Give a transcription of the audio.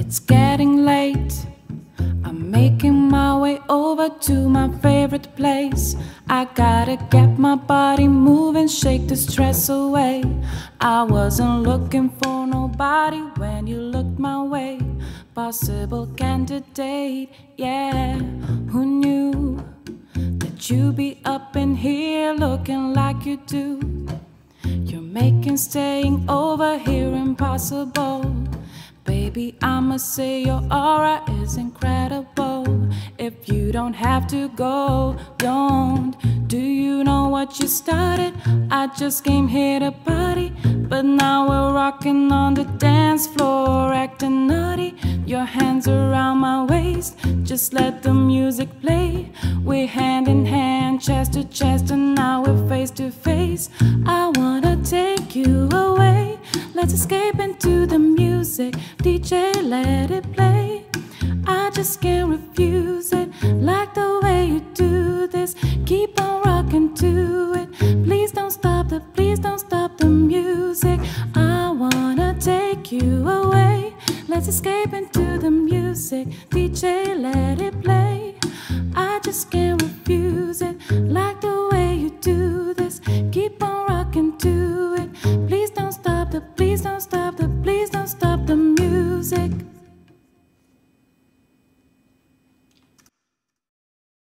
It's getting late. I'm making my way over to my favorite place. I gotta get my body moving, shake the stress away. I wasn't looking for nobody when you looked my way. Possible candidate, yeah. Who knew that you'd be up in here looking like you do? You're making staying over here impossible. Baby, I'ma say your aura is incredible. If you don't have to go, don't. Do you know what you started? I just came here to party, but now we're rocking on the dance floor, acting naughty. Your hands around my waist, just let the music play. We're hand in hand, chest to chest, and now we're face to face. I wanna take you away. Let's escape into the music. DJ, let it play. I just can't refuse it. Like the way you do this. Keep on rocking to it. Please don't stop the music. I wanna take you away. Let's escape into the music. DJ, let it play. I just can't